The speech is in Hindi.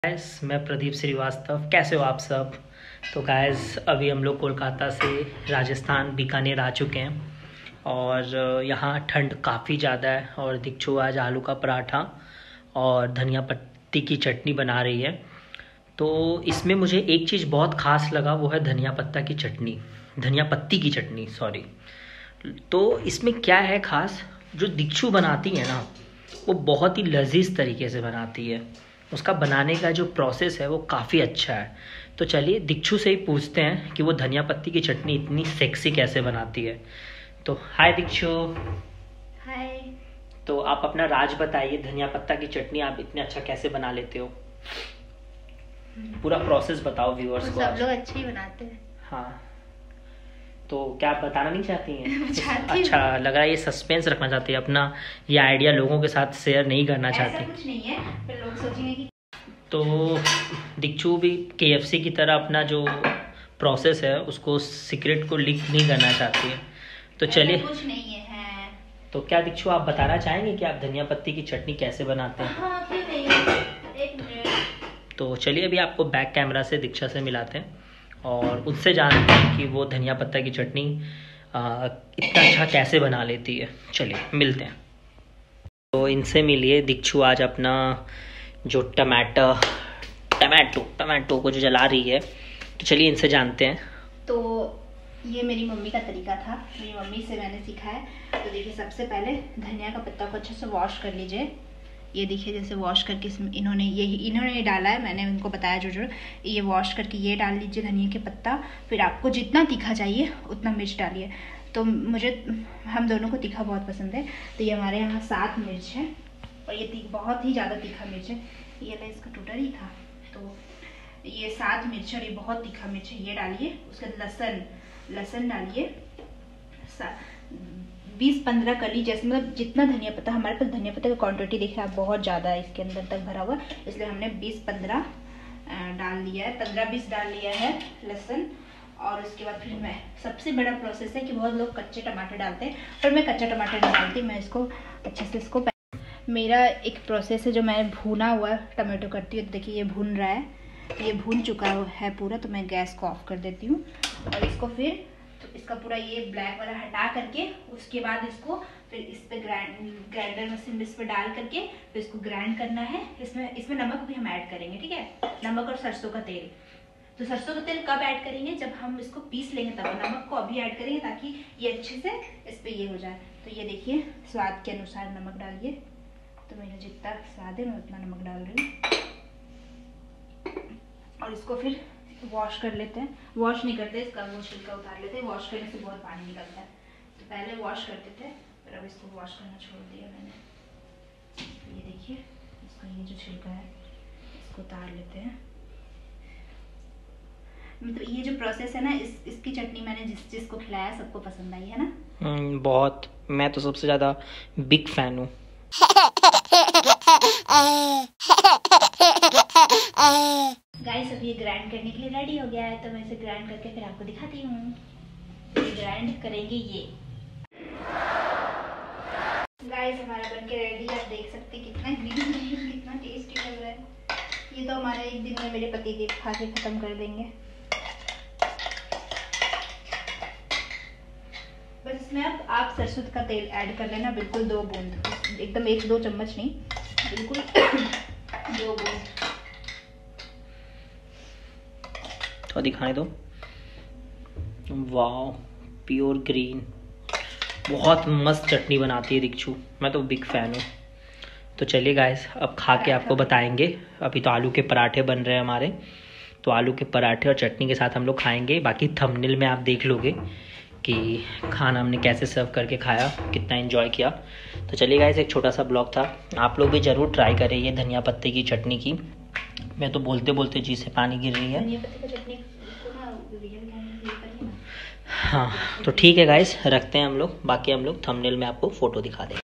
गाइस मैं प्रदीप श्रीवास्तव। कैसे हो आप सब। तो गाइस अभी हम लोग कोलकाता से राजस्थान बीकानेर आ चुके हैं और यहाँ ठंड काफ़ी ज़्यादा है। और दीक्षु आज आलू का पराठा और धनिया पत्ती की चटनी बना रही है। तो इसमें मुझे एक चीज़ बहुत ख़ास लगा, वो है धनिया पत्ता की चटनी, धनिया पत्ती की चटनी सॉरी। तो इसमें क्या है ख़ास, जो दीक्षु बनाती है ना वो बहुत ही लजीज तरीके से बनाती है। उसका बनाने का जो प्रोसेस है वो काफ़ी अच्छा है। तो चलिए दीक्षु से ही पूछते हैं कि वो धनिया पत्ती की चटनी इतनी सेक्सी कैसे बनाती है। तो हाय दीक्षु। हाय। तो आप अपना राज बताइए, धनिया पत्ता की चटनी आप इतने अच्छा कैसे बना लेते हो, पूरा प्रोसेस बताओ व्यूअर्स को। सब लोग अच्छे ही बनाते हैं। हाँ, तो क्या आप बताना नहीं चाहती हैं? चाहती अच्छा लग रहा है ये सस्पेंस रखना चाहती है, अपना ये आइडिया लोगों के साथ शेयर नहीं करना चाहती। ऐसा कुछ नहीं है, फिर लोग सोचेंगे कि तो दीक्षु भी KFC की तरह अपना जो प्रोसेस है उसको सीक्रेट को लीक नहीं करना चाहती है। तो चलिए, कुछ नहीं है। तो क्या दीक्षु आप बताना चाहेंगे कि आप धनिया पत्ती की चटनी कैसे बनाते हैं? हाँ, क्यों नहीं, एक मिनट। तो चलिए अभी आपको बैक कैमरा से दीक्षा से मिलाते हैं और उनसे जानते हैं कि वो धनिया पत्ता की चटनी इतना अच्छा कैसे बना लेती है। चलिए मिलते हैं। तो इनसे मिलिए, दीक्षु आज अपना जो टमाटो को जो जला रही है। तो चलिए इनसे जानते हैं। तो ये मेरी मम्मी का तरीका था, मेरी मम्मी से मैंने सीखा है। तो देखिए, सबसे पहले धनिया का पत्ता को अच्छे से वॉश कर लीजिए। ये देखिए जैसे वॉश करके इसमें इन्होंने ये डाला है, मैंने उनको बताया जो ये वॉश करके ये डाल लीजिए धनिया के पत्ता। फिर आपको जितना तीखा चाहिए उतना मिर्च डालिए। तो हम दोनों को तीखा बहुत पसंद है, तो ये हमारे यहाँ 7 मिर्च है और ये बहुत ही ज़्यादा तीखा मिर्च है। ये ले, इसका टूटा ही था। तो ये 7 मिर्च और ये बहुत तीखा मिर्च है, ये डालिए। उसके बाद लहसुन डालिए 20-15 कली, जैसे मतलब जितना धनिया पत्ता, हमारे पास धनिया पत्ता का क्वांटिटी देख रहे हैं आप बहुत ज़्यादा है इसके अंदर तक भरा हुआ, इसलिए हमने 20-15 डाल लिया है, 15-20 डाल लिया है लहसुन। और उसके बाद फिर मैं, सबसे बड़ा प्रोसेस है कि बहुत लोग कच्चे टमाटर डालते हैं, पर मैं कच्चा टमाटर नहीं डालती। मैं इसको अच्छे से मेरा एक प्रोसेस है जो मैं भुना हुआ टमाटो करती हूँ। तो देखिए ये भुन रहा है, ये भुन चुका है पूरा। तो मैं गैस को ऑफ कर देती हूँ और इसको फिर इसका पूरा ये ब्लैक वाला हटा करके, उसके बाद इसको फिर इस पे ग्राइंडर मशीन इस पे डाल करके फिर इसको ग्राइंड करना है। इसमें नमक भी हम ऐड करेंगे, ठीक है, नमक और सरसों का तेल। तो सरसों का तेल कब ऐड करेंगे, जब हम इसको पीस लेंगे तब। नमक को अभी ऐड करेंगे ताकि ये अच्छे से इस पे ये हो जाए। तो ये देखिए, स्वाद के अनुसार नमक डालिए। तो मेरा जितना स्वाद है मैं उतना नमक डाल रही हूँ। और इसको फिर वॉश कर लेते हैं। वॉश नहीं करते, इसका वो छिलका उतार लेते हैं, वॉश करने से बहुत पानी निकलता है। तो पहले वॉश करते थे, पर अब इसको वॉश करना छोड़ दिया मैंने। तो ये देखिए, इसका ये जो छिलका है इसको उतार लेते हैं। मतलब ये जो प्रोसेस है ना, इसकी चटनी मैंने जिसको खिलाया सबको पसंद आई है ना। बहुत, मैं तो सबसे ज़्यादा बिग फैन हूँ। गाइस अब ये ग्राइंड करने के लिए रेडी हो गया है, तो मैं इसे ग्राइंड करके फिर आपको दिखाती हूँ। ग्राइंड करेंगे ये। गाइस हमारा बनके रेडी, आप देख सकते हैं कितना ग्रीन कितना टेस्टी लग रहा है। ये तो हमारा एक दिन में मेरे पति देव खा के खत्म कर देंगे। बस इसमें अब आप सरसों का तेल ऐड कर लेना, बिल्कुल 2 बूंद, एकदम 1-2 चम्मच नहीं, बिल्कुल 2 बूंद। तो दिखाने दो। वाह, प्योर ग्रीन, बहुत मस्त चटनी बनाती है दीक्षु, मैं तो बिग फैन हूँ। तो चलिए गाइस अब खा के आपको बताएंगे। अभी तो आलू के पराठे बन रहे हैं हमारे, तो आलू के पराठे और चटनी के साथ हम लोग खाएंगे। बाकी थंबनेल में आप देख लोगे कि खाना हमने कैसे सर्व करके खाया, कितना एंजॉय किया। तो चलिए गाइस, एक छोटा सा ब्लॉग था, आप लोग भी ज़रूर ट्राई करें ये धनिया पत्ते की चटनी की। मैं तो बोलते बोलते जी से पानी गिर रही है। हाँ तो ठीक है गाइस, रखते हैं हम लोग। बाकी हम लोग थंबनेल में आपको फ़ोटो दिखा देंगे।